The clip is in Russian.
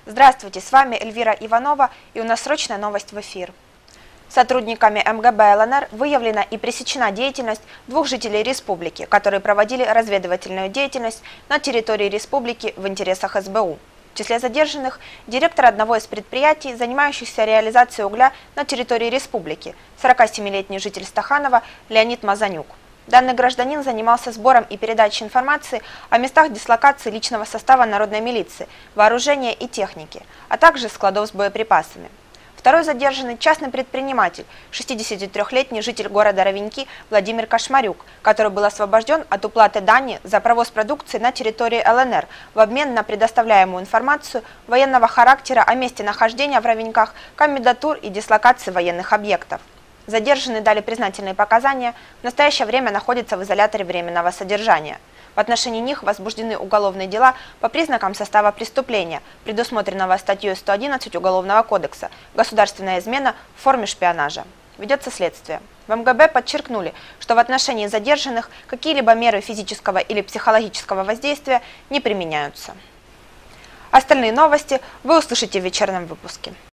Здравствуйте, с вами Эльвира Иванова, и у нас срочная новость в эфир. Сотрудниками МГБ ЛНР выявлена и пресечена деятельность двух жителей республики, которые проводили разведывательную деятельность на территории республики в интересах СБУ. В числе задержанных – директор одного из предприятий, занимающихся реализацией угля на территории республики, 47-летний житель Стаханова Леонид Мазанюк. Данный гражданин занимался сбором и передачей информации о местах дислокации личного состава народной милиции, вооружения и техники, а также складов с боеприпасами. Второй задержанный – частный предприниматель, 63-летний житель города Ровеньки Владимир Кошмарюк, который был освобожден от уплаты дани за провоз продукции на территории ЛНР в обмен на предоставляемую информацию военного характера о месте нахождения в Ровеньках, комендатур и дислокации военных объектов. Задержанные дали признательные показания, в настоящее время находятся в изоляторе временного содержания. В отношении них возбуждены уголовные дела по признакам состава преступления, предусмотренного статьей 111 Уголовного кодекса «Государственная измена в форме шпионажа». Ведется следствие. В МГБ подчеркнули, что в отношении задержанных какие-либо меры физического или психологического воздействия не применяются. Остальные новости вы услышите в вечернем выпуске.